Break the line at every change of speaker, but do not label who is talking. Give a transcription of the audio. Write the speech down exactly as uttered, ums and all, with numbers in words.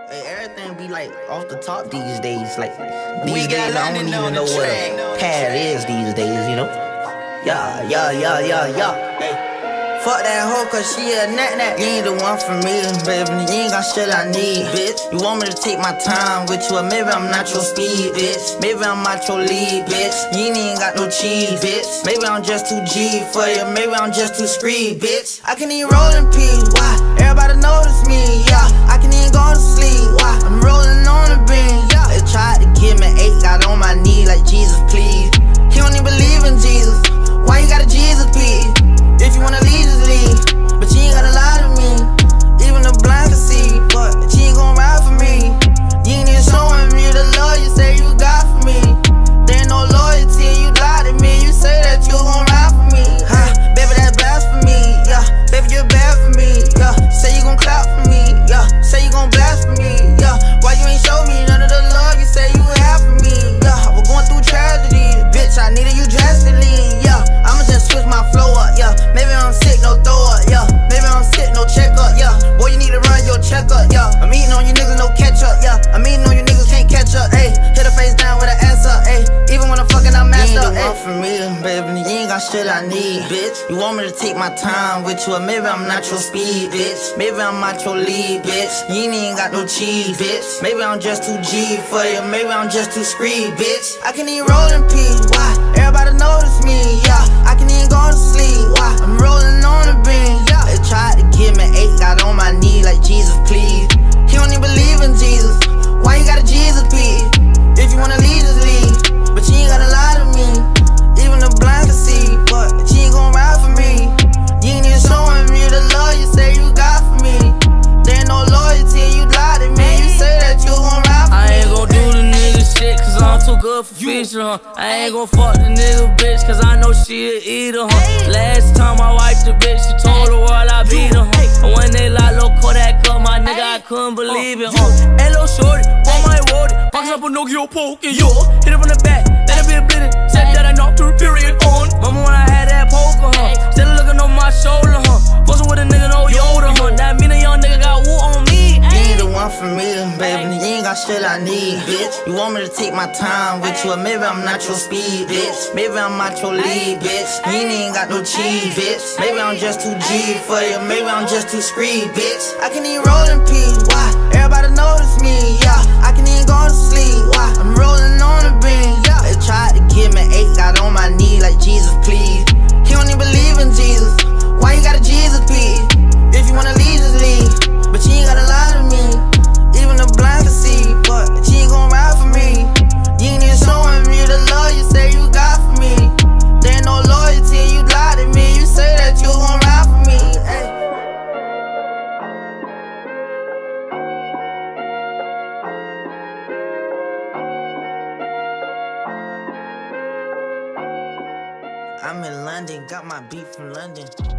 Hey, everything be like off the top these days. Like these days, I don't even know what a pad is these days. You know? Yeah, yeah, yeah, yeah, yeah. Hey. Fuck that hoe, cause she a nat-nat. You ain't the one for me, baby. You ain't got shit I need, bitch. You want me to take my time with you, or maybe I'm not your speed, bitch. Maybe I'm not your lead, bitch. You ain't even got no cheese, bitch. Maybe I'm just too G for you, maybe I'm just too screed, bitch. I can even roll in peace, why? Everybody notice me, yeah. I can even go to sleep, why? I'm rolling on the beam, yeah. They tried to give me eight, got on my knee like Jesus, please. He don't even believe in Jesus. Why you got a Jesus, please? If you wanna leave, just leave. But you ain't gotta lie to me. Even the blind can see. But you ain't gon' ride for me. You ain't even showing me the love you say you got for me. There ain't no loyalty, you lie to me. You say that you gon' ride for me. Huh? Baby, that's blasphemy. Yeah, baby, you're bad for me. Yeah, say you gon' clap for me. Yeah, say you gon' blasphemy. Yeah, why you ain't show me none of the love you say you have for me? Yeah, we're going through tragedy. Bitch, I needed you drastically. Yeah, I'ma just switch my flow up. Yeah, maybe I'm sick, no throw up. Yeah, maybe I'm sick, no checkup. Yeah, boy, you need to run your checkup. Yeah, I'm eating on you niggas, no catch up. Yeah, I'm eating on you niggas, can't catch up. Ayy, hit her face down with an ass up. Ayy, even when I'm fucking, I'm messed up. You ain't the one for me, baby. You ain't got shit I need, bitch. You want me to take my time with you, or maybe I'm not your speed, bitch. Maybe I'm not your lead, bitch. You ain't even got no cheese, bitch. Maybe I'm just too G for you, maybe I'm just too screed, bitch. I can even roll in peace, why? Everybody notice me, yeah. I can even go to sleep, why? I'm rolling on the beam, yeah. They tried to give me eight, got on my knee like Jesus, please. He don't even believe in Jesus. Why you got a Jesus, please? If you wanna leave, just leave. But you ain't gotta lie to me. Even the blind can see, but you ain't gon' ride for me. You ain't even showing me the love you say you got for me. There ain't no loyalty, you lie to me. You say that you gon' ride for me.
I ain't gon' do the nigga shit, cause I'm too good for feature, huh? I ain't gon' fuck the nigga bitch, cause I know she a eater, huh? Last time I wiped the bitch, she told the world I beat her, huh? And when they lock low Kodak up, my nigga, I couldn't believe it, huh? Hello shorty, want my road, box up a Nokia poking, yo. Hit it from the back, let it be a bleeding. Said that I knocked her period on. Mama when I had that poker, huh? Still looking over my shoulder, huh? Fussing with a nigga, no Yoda, huh? That mean a young nigga got woo on me.
You ain't the one for me, baby. You ain't got shit I need, bitch. You want me to take my time with you, or maybe I'm not your speed, bitch. Maybe I'm not your lead, bitch. You ain't even got no cheese, bitch. Maybe I'm just too G for you, maybe I'm just too screed, bitch. I can even roll in peace, why? Everybody notice me, yeah. I can even go to sleep, why? I'm rolling on the beam, yeah. They tried to give me eight, got on my knee like Jesus, please. He don't even believe in Jesus. Why you got a Jesus, please? If you wanna leave, just leave. But you ain't gotta lie to me. Even the blind can see, but you ain't gon' ride for me. You ain't even showing me the love you say you got for me. There ain't no loyalty, you lie to me. You say that you gon' ride for me. Ay. I'm in London, got my beat from London.